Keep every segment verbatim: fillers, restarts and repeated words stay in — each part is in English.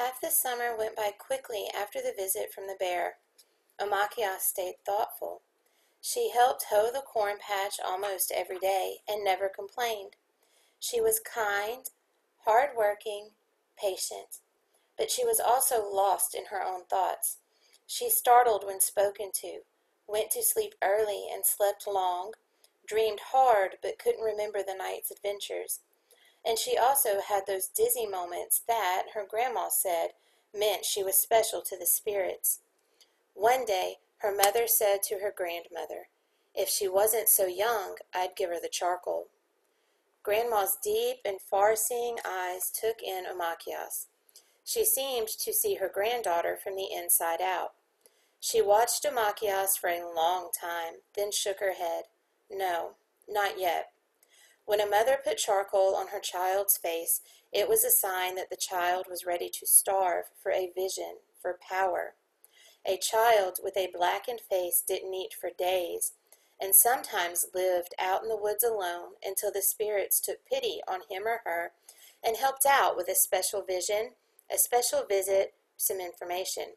Half the summer went by quickly after the visit from the bear. Omachias stayed thoughtful. She helped hoe the corn patch almost every day and never complained. She was kind, hard-working, patient, but she was also lost in her own thoughts. She startled when spoken to, went to sleep early and slept long, dreamed hard but couldn't remember the night's adventures. And she also had those dizzy moments that, her grandma said, meant she was special to the spirits. One day, her mother said to her grandmother, "If she wasn't so young, I'd give her the charcoal." Grandma's deep and far-seeing eyes took in Omachias. She seemed to see her granddaughter from the inside out. She watched Omachias for a long time, then shook her head. No, not yet. When a mother put charcoal on her child's face, it was a sign that the child was ready to starve for a vision, for power. A child with a blackened face didn't eat for days, and sometimes lived out in the woods alone until the spirits took pity on him or her and helped out with a special vision, a special visit, some information.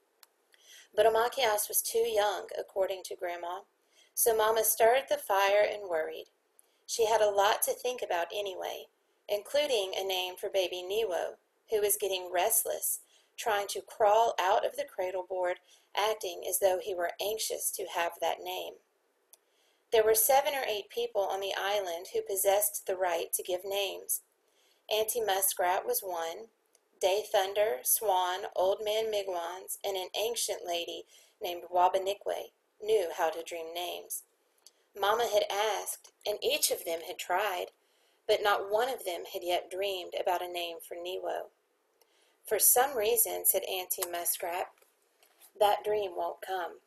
But Omachias was too young, according to Grandma, so Mama stirred the fire and worried. She had a lot to think about anyway, including a name for baby Niwo, who was getting restless, trying to crawl out of the cradle board, acting as though he were anxious to have that name. There were seven or eight people on the island who possessed the right to give names. Auntie Muskrat was one. Day Thunder, Swan, Old Man Migwans, and an ancient lady named Wabanikwe knew how to dream names. Mama had asked, and each of them had tried, but not one of them had yet dreamed about a name for Niwo. For some reason, said Auntie Muskrat, that dream won't come.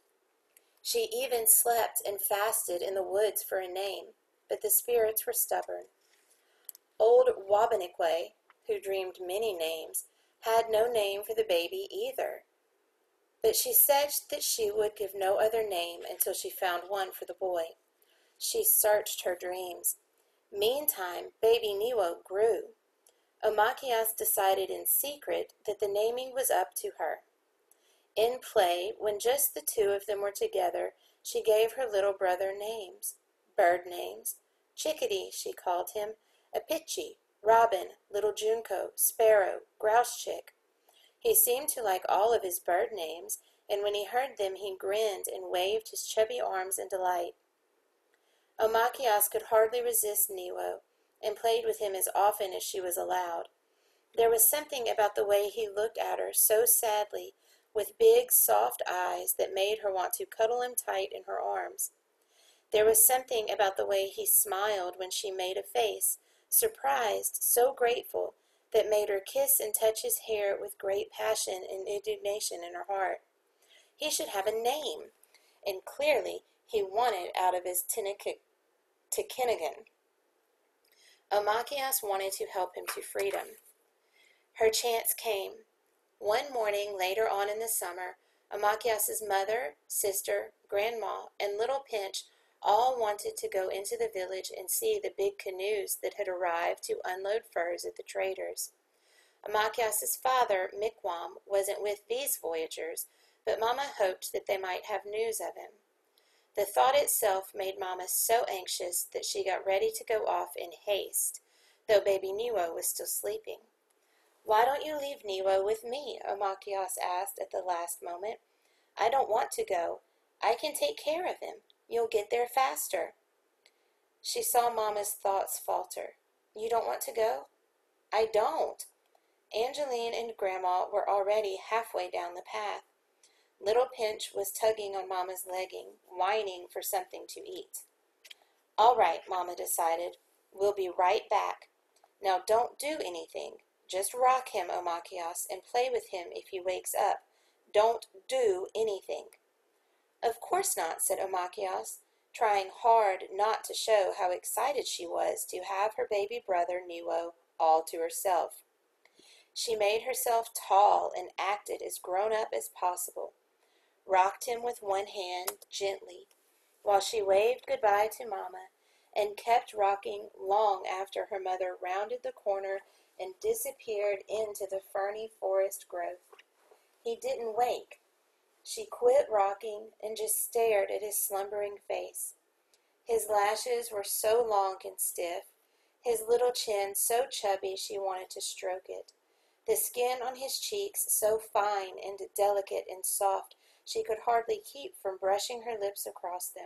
She even slept and fasted in the woods for a name, but the spirits were stubborn. Old Wabanikwe, who dreamed many names, had no name for the baby either. But she said that she would give no other name until she found one for the boy. She searched her dreams. Meantime, baby Niwo grew. Omachias decided in secret that the naming was up to her. In play, when just the two of them were together, she gave her little brother names, bird names. Chickadee, she called him, Apichi, Robin, Little Junco, Sparrow, Grouse Chick. He seemed to like all of his bird names, and when he heard them he grinned and waved his chubby arms in delight. Omachias could hardly resist Niwo, and played with him as often as she was allowed. There was something about the way he looked at her so sadly, with big, soft eyes that made her want to cuddle him tight in her arms. There was something about the way he smiled when she made a face, surprised, so grateful, that made her kiss and touch his hair with great passion and indignation in her heart. He should have a name, and clearly he wanted out of his Tikinigan. Omachias wanted to help him to freedom. Her chance came. One morning later on in the summer, Omachias's mother, sister, grandma, and little Pinch all wanted to go into the village and see the big canoes that had arrived to unload furs at the traders. Omachias's father, Mikwam, wasn't with these voyagers, but Mama hoped that they might have news of him. The thought itself made Mama so anxious that she got ready to go off in haste, though baby Niwo was still sleeping. "Why don't you leave Niwo with me?" Omachias asked at the last moment. "I don't want to go. I can take care of him. You'll get there faster." She saw Mama's thoughts falter. "You don't want to go?" "I don't." Angeline and Grandma were already halfway down the path. Little Pinch was tugging on Mama's legging, whining for something to eat. "All right," Mama decided. "We'll be right back. Now don't do anything. Just rock him, Omachias, and play with him if he wakes up. Don't do anything." "Of course not," said Omachias, trying hard not to show how excited she was to have her baby brother Niwo all to herself. She made herself tall and acted as grown-up as possible, rocked him with one hand, gently, while she waved goodbye to Mama, and kept rocking long after her mother rounded the corner and disappeared into the ferny forest growth. He didn't wake. She quit rocking and just stared at his slumbering face. His lashes were so long and stiff, his little chin so chubby she wanted to stroke it, the skin on his cheeks so fine and delicate and soft she could hardly keep from brushing her lips across them.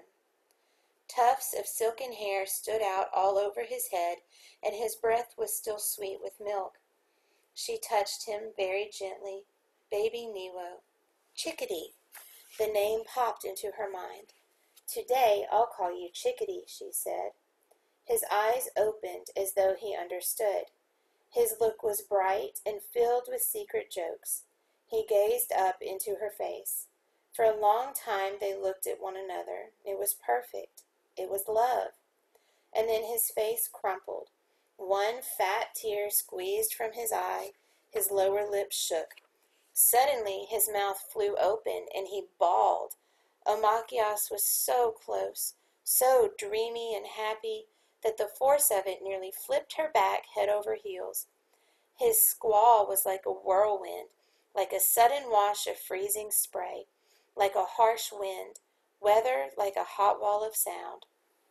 Tufts of silken hair stood out all over his head, and his breath was still sweet with milk. She touched him very gently. Baby Niwo. Chickadee. The name popped into her mind. Today I'll call you Chickadee, she said. His eyes opened as though he understood. His look was bright and filled with secret jokes. He gazed up into her face. For a long time they looked at one another. It was perfect. It was love. And then his face crumpled. One fat tear squeezed from his eye. His lower lip shook. Suddenly his mouth flew open and he bawled. Omachias was so close, so dreamy and happy, that the force of it nearly flipped her back head over heels. His squall was like a whirlwind, like a sudden wash of freezing spray, like a harsh wind, weather like a hot wall of sound.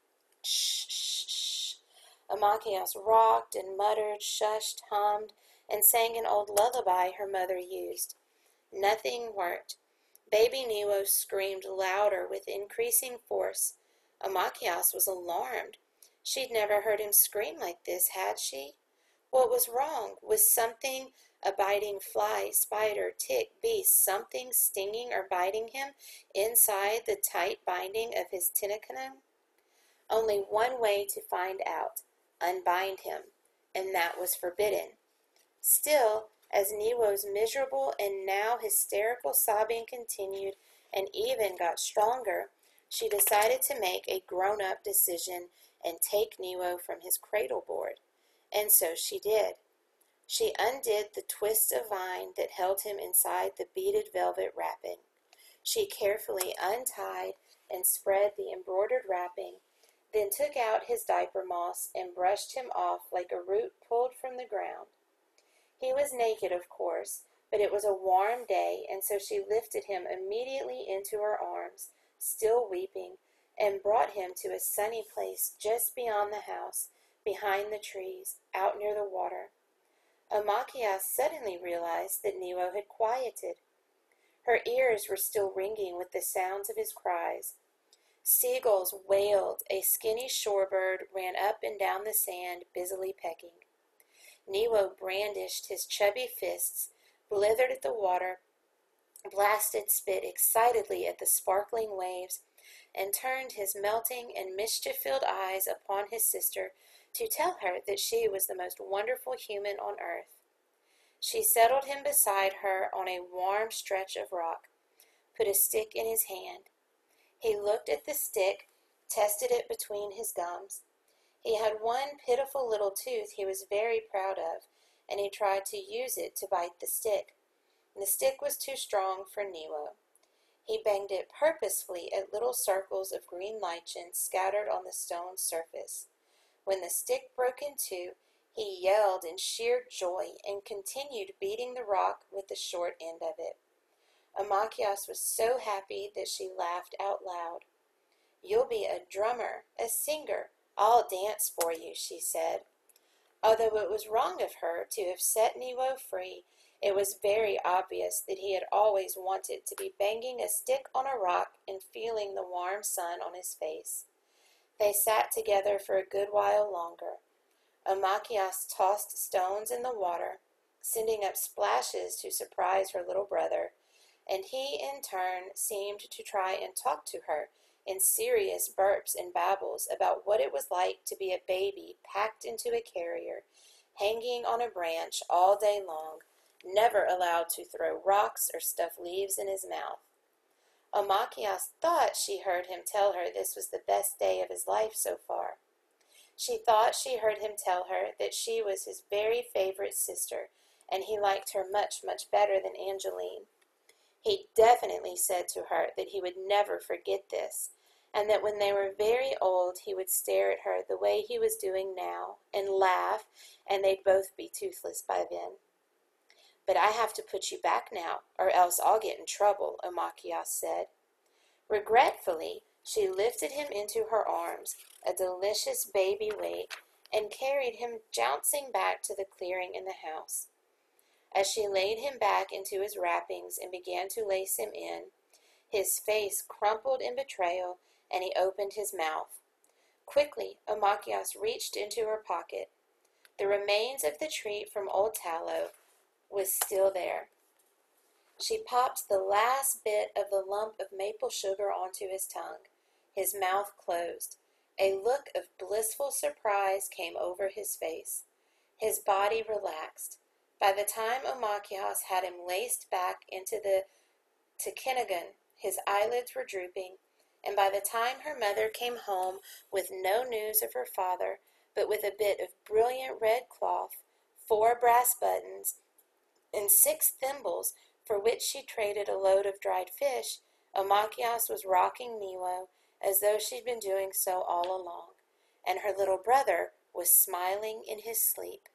Shh, shh, shh. Omachias rocked and muttered, shushed, hummed, and sang an old lullaby her mother used. Nothing worked. Baby Niwo screamed louder with increasing force. Omachias was alarmed. She'd never heard him scream like this, had she? What was wrong? Was something, a biting fly, spider, tick, beast, something stinging or biting him inside the tight binding of his tinakanum? Only one way to find out. Unbind him. And that was forbidden. Still, as Niwo's miserable and now hysterical sobbing continued and even got stronger, she decided to make a grown-up decision and take Niwo from his cradle board. And so she did. She undid the twist of vine that held him inside the beaded velvet wrapping. She carefully untied and spread the embroidered wrapping, then took out his diaper moss and brushed him off like a root pulled from the ground. He was naked, of course, but it was a warm day, and so she lifted him immediately into her arms, still weeping, and brought him to a sunny place just beyond the house, behind the trees, out near the water. Omachias suddenly realized that Niwo had quieted. Her ears were still ringing with the sounds of his cries. Seagulls wailed, a skinny shorebird ran up and down the sand, busily pecking. Niwo brandished his chubby fists, blithered at the water, blasted spit excitedly at the sparkling waves, and turned his melting and mischief-filled eyes upon his sister to tell her that she was the most wonderful human on earth. She settled him beside her on a warm stretch of rock, put a stick in his hand. He looked at the stick, tested it between his gums. He had one pitiful little tooth he was very proud of, and he tried to use it to bite the stick. The stick was too strong for Niwo. He banged it purposefully at little circles of green lichen scattered on the stone surface. When the stick broke in two, he yelled in sheer joy and continued beating the rock with the short end of it. Omachias was so happy that she laughed out loud. "You'll be a drummer, a singer. I'll dance for you," she said. Although it was wrong of her to have set Niwo free, it was very obvious that he had always wanted to be banging a stick on a rock and feeling the warm sun on his face. They sat together for a good while longer. Omachias tossed stones in the water, sending up splashes to surprise her little brother, and he in turn seemed to try and talk to her in serious burps and babbles about what it was like to be a baby packed into a carrier, hanging on a branch all day long, never allowed to throw rocks or stuff leaves in his mouth. Omachias thought she heard him tell her this was the best day of his life so far. She thought she heard him tell her that she was his very favorite sister, and he liked her much, much better than Angeline. He definitely said to her that he would never forget this, and that when they were very old he would stare at her the way he was doing now, and laugh, and they'd both be toothless by then. "But I have to put you back now, or else I'll get in trouble," Omakiyas said. Regretfully, she lifted him into her arms, a delicious baby weight, and carried him jouncing back to the clearing in the house. As she laid him back into his wrappings and began to lace him in, his face crumpled in betrayal, and he opened his mouth. Quickly, Omakiyas reached into her pocket. The remains of the treat from Old Tallow was still there. She popped the last bit of the lump of maple sugar onto his tongue. His mouth closed. A look of blissful surprise came over his face. His body relaxed. By the time Omakiyas had him laced back into the Tekinagun, his eyelids were drooping, and by the time her mother came home with no news of her father, but with a bit of brilliant red cloth, four brass buttons, and six thimbles for which she traded a load of dried fish, Omakiyas was rocking Niwo as though she'd been doing so all along, and her little brother was smiling in his sleep.